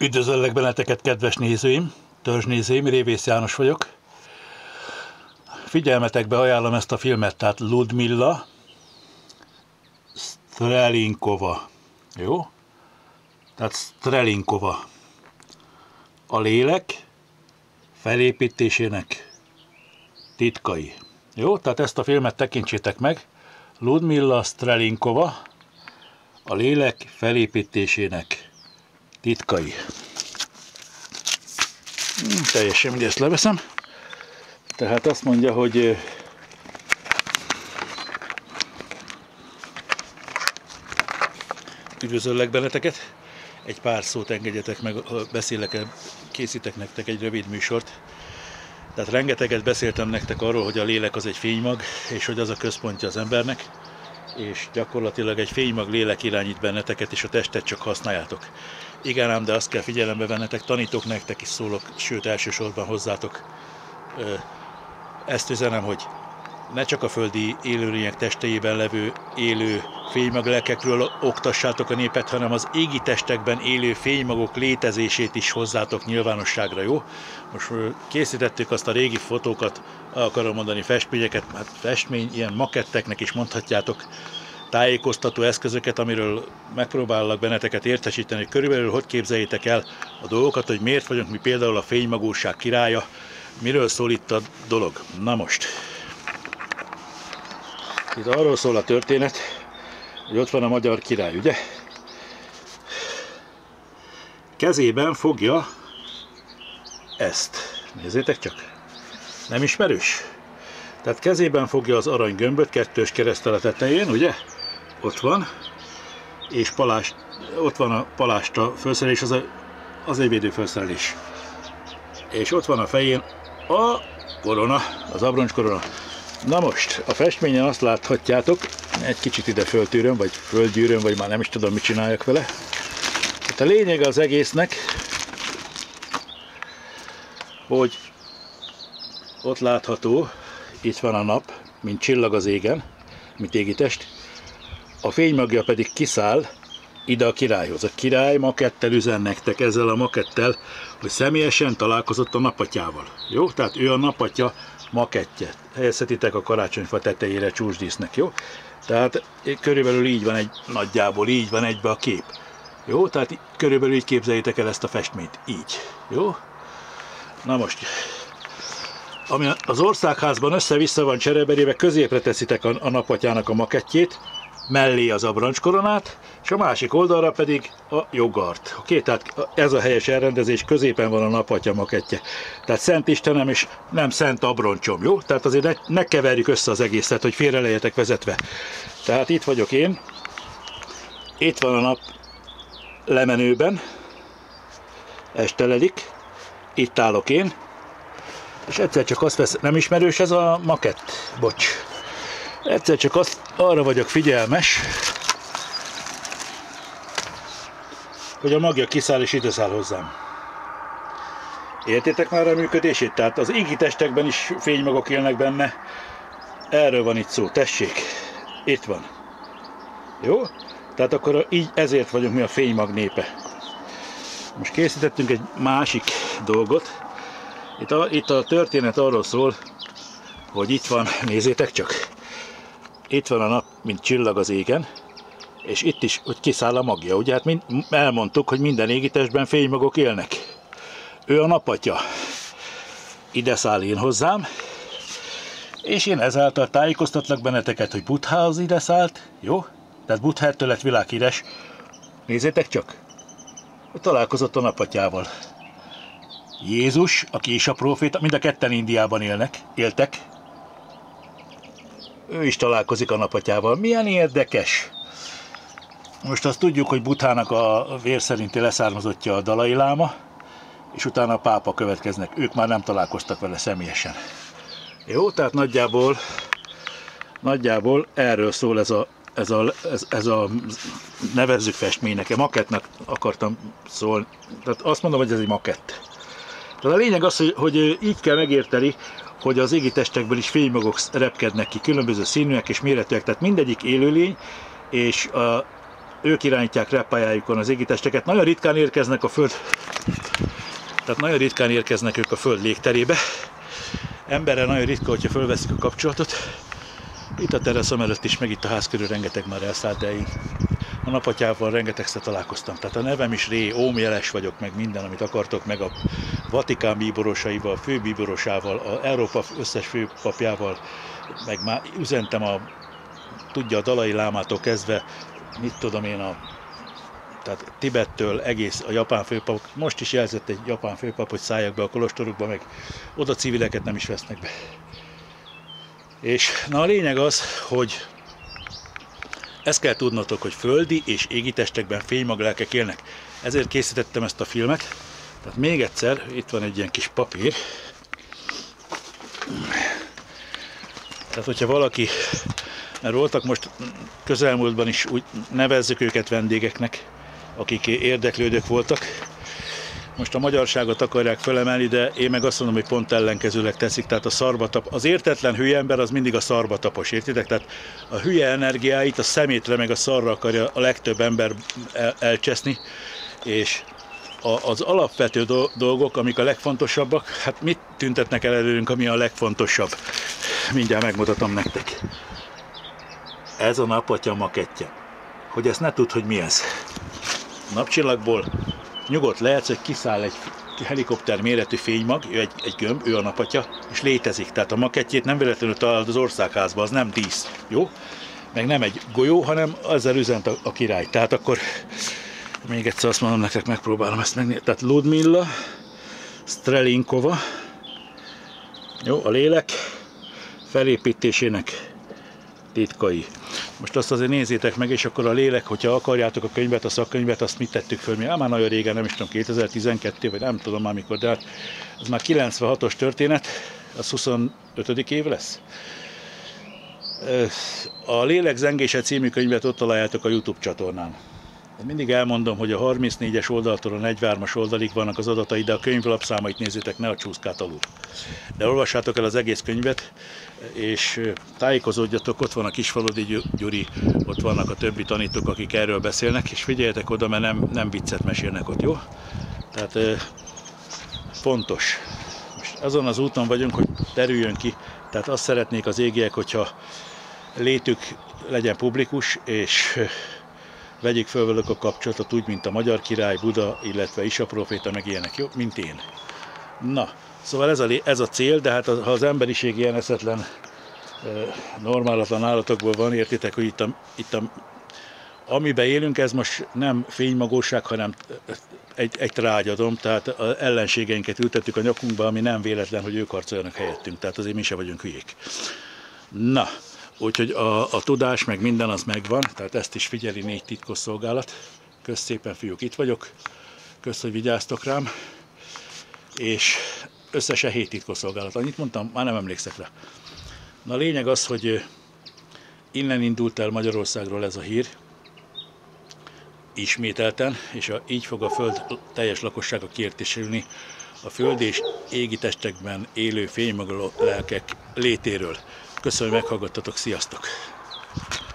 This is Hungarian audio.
Üdvözöllek benneteket, kedves nézőim, törzsnézőim, Révész János vagyok. Figyelmetekbe ajánlom ezt a filmet, tehát Ludmilla Strelinkova. Jó? Tehát Strelinkova. A lélek felépítésének titkai. Jó? Tehát ezt a filmet tekintsétek meg. Ludmilla Strelinkova. A lélek felépítésének titkai. Teljesen mindezt leveszem. Tehát azt mondja, hogy üdvözöllek benneteket. Egy pár szót engedjetek meg, készítek nektek egy rövid műsort. Tehát rengeteget beszéltem nektek arról, hogy a lélek az egy fénymag, és hogy az a központja az embernek, és gyakorlatilag egy fénymag lélek irányít benneteket, és a testet csak használjátok. Igen ám, de azt kell figyelembe vennetek, tanítok, nektek is szólok, sőt elsősorban hozzátok. Ezt üzenem, hogy ne csak a földi élőlények testeiben levő élő fénymaglelkekről oktassátok a népet, hanem az égi testekben élő fénymagok létezését is hozzátok nyilvánosságra, jó? Most készítettük azt a régi fotókat, akarom mondani festményeket, hát festmény, ilyen maketteknek is mondhatjátok, tájékoztató eszközöket, amiről megpróbálok benneteket értesíteni, hogy körülbelül hogy képzeljétek el a dolgokat, hogy miért vagyunk mi például a fénymagúság királya, miről szól itt a dolog. Na most, itt arról szól a történet, hogy ott van a magyar király, ugye? Kezében fogja ezt. Nézzétek csak. Nem ismerős? Tehát kezében fogja az aranygömböt, kettős kereszttel a tetején, ugye? Ott van. És ott van a palásta felszerelés, az egy védőfelszerelés. És ott van a fején a korona, az abroncs korona. Na most, a festményen azt láthatjátok, egy kicsit ide föltűröm, vagy földgyűröm, vagy már nem is tudom, mit csináljak vele. Hát a lényeg az egésznek, hogy ott látható, itt van a nap, mint csillag az égen, mint égitest, a fénymagja pedig kiszáll ide a királyhoz. A király makettel üzen nektek, ezzel a makettel, hogy személyesen találkozott a napatyával. Jó? Tehát ő a napatya makettje. Helyezhetitek a karácsonyfa tetejére csúcsdísznek, jó? Tehát körülbelül így van nagyjából így van egybe a kép. Jó? Tehát körülbelül így képzeljétek el ezt a festményt. Így. Jó? Na most, ami az országházban össze-vissza van csereberéve, középre teszitek a napatyának a makettjét, mellé az abroncskoronát, és a másik oldalra pedig a jogart. Oké, tehát ez a helyes elrendezés, középen van a napatya makettje. Tehát Szent Istenem és nem Szent Abroncsom, jó? Tehát azért ne keverjük össze az egészet, hogy félre legyetek vezetve. Tehát itt vagyok én, itt van a nap lemenőben, esteledik, itt állok én, és egyszer csak azt vesz, nem ismerős ez a makett? Bocs. Egyszer csak arra vagyok figyelmes, hogy a magja kiszáll és ide száll hozzám. Értétek már a működését? Tehát az égi testekben is fénymagok élnek benne. Erről van itt szó. Tessék, itt van. Jó? Tehát akkor így ezért vagyunk mi a fénymag népe. Most készítettünk egy másik dolgot. Itt a történet arról szól, hogy itt van, nézzétek csak. Itt van a nap, mint csillag az égen, és itt is, hogy kiszáll a magja. Ugye hát elmondtuk, hogy minden égitestben fénymagok élnek. Ő a napatya. Ide száll én hozzám, és én ezáltal tájékoztatlak benneteket, hogy Buddha az ide szállt, jó? Tehát Buddha ettől lett világhíres. Nézzétek csak, hogy találkozott a napatyával. Jézus, aki is a próféta, mind a ketten Indiában éltek. Ő is találkozik a napatyával. Milyen érdekes! Most azt tudjuk, hogy Buddhának a vér szerinti leszármazottja a Dalai Láma, és utána a pápa következnek. Ők már nem találkoztak vele személyesen. Jó, tehát nagyjából erről szól ez a nevezzük festménynek, makettnek akartam szólni. Tehát azt mondom, hogy ez egy makett. Tehát a lényeg az, hogy így kell megérteni, hogy az égi testekből is fénymagok repkednek ki, különböző színűek és méretűek, tehát mindegyik élőlény, és ők irányítják repályájukon az égitesteket. Nagyon ritkán érkeznek a Föld, tehát nagyon ritkán érkeznek ők a Föld légterébe. Emberrel nagyon ritka, hogyha fölveszik a kapcsolatot. Itt a teraszom előtt is, meg itt a ház körül rengeteg már elszállt, de én a napatyával rengetegszer találkoztam. Tehát a nevem is Ré, ómjeles vagyok, meg minden, amit akartok, meg a Vatikán bíborosaival, a főbíborosával, a Európa összes főpapjával, meg már üzentem tudja a Dalai Lámától kezdve, mit tudom én, tehát Tibettől egész a japán főpap, most is jelzett egy japán főpap, hogy szálljak be a kolostorukba, meg oda civileket nem is vesznek be. És na a lényeg az, hogy ezt kell tudnotok, hogy földi és égitestekben fénymaglelkek élnek. Ezért készítettem ezt a filmet. Tehát még egyszer, itt van egy ilyen kis papír. Tehát hogyha valaki, mert voltak most közelmúltban is, úgy nevezzük őket vendégeknek, akik érdeklődők voltak. Most a magyarságot akarják felemelni, de én meg azt mondom, hogy pont ellenkezőleg teszik. Tehát az értetlen hülye ember az mindig a szarba tapos, értitek? Tehát a hülye energiáit a szemétre meg a szarra akarja a legtöbb ember elcseszni, és az alapvető dolgok, amik a legfontosabbak, hát mit tüntetnek el előlünk, ami a legfontosabb? Mindjárt megmutatom nektek. Ez a napatya makettje. Hogy ezt ne tudd, hogy mi ez. Napcsillagból nyugodt lehetsz, hogy kiszáll egy helikopter méretű fénymag, egy gömb, ő a napatya, és létezik. Tehát a makettjét nem véletlenül találod az országházban, az nem dísz, jó? Meg nem egy golyó, hanem ezzel üzent a király. Tehát akkor még egyszer azt mondom nektek, megpróbálom ezt megnézni. Tehát Ludmilla Strelinkova, jó, a lélek felépítésének titkai. Most azt azért nézzétek meg, és akkor a lélek, hogyha akarjátok a könyvet, a szakkönyvet, azt mit tettük föl mi? Már nagyon régen, nem is tudom, 2012, vagy nem tudom már mikor, de hát ez már 96-os történet, az 25. év lesz. A Lélek zengése című könyvet ott találjátok a YouTube csatornán. Mindig elmondom, hogy a 34-es oldaltól a 43-as oldalig vannak az adatai, de a könyv lapszámait nézzétek, ne a csúszkát alul. De olvassátok el az egész könyvet, és tájékozódjatok, ott van a Kisfaludi Gyuri, ott vannak a többi tanítók, akik erről beszélnek, és figyeljetek oda, mert nem viccet mesélnek ott, jó? Tehát fontos. Most azon az úton vagyunk, hogy terüljön ki, tehát azt szeretnék az égiek, hogyha létük legyen publikus, és vegyék föl velük a kapcsolatot úgy, mint a magyar király, Buda, illetve Isa próféta, meg ilyenek, jó? Mint én. Na, szóval ez a cél, de hát ha az emberiség ilyen eszetlen, normálatlan állatokból van, értitek, hogy amiben élünk, ez most nem fénymagóság, hanem egy trágyadom, tehát az ellenségeinket ültettük a nyakunkba, ami nem véletlen, hogy ők harcoljanak helyettünk, tehát azért mi se vagyunk hülyék. Na, úgyhogy a tudás, meg minden az megvan, tehát ezt is figyeli 4 titkosszolgálat. Kösz szépen, fiúk, itt vagyok. Kösz, hogy vigyáztok rám. És összesen 7 titkosszolgálat. Annyit mondtam, már nem emlékszek rá. Na a lényeg az, hogy innen indult el Magyarországról ez a hír, ismételten, és így fog a Föld teljes lakossága kiértésülni a Föld és égi testekben élő fénymagló lelkek létéről. Köszönöm, hogy meghallgattatok, sziasztok!